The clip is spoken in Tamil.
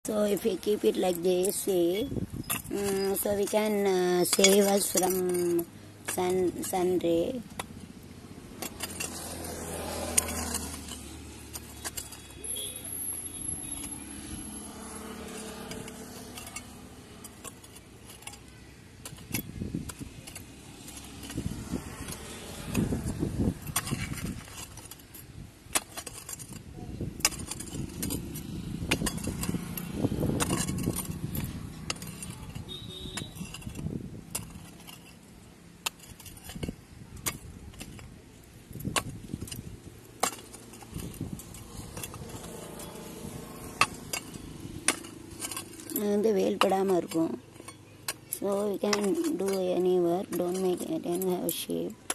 So if we keep it like this, see, so we can save us from sun ray. வந்து வேல் படாமல் இருக்கும். So we can do any work, don't make it any have shape.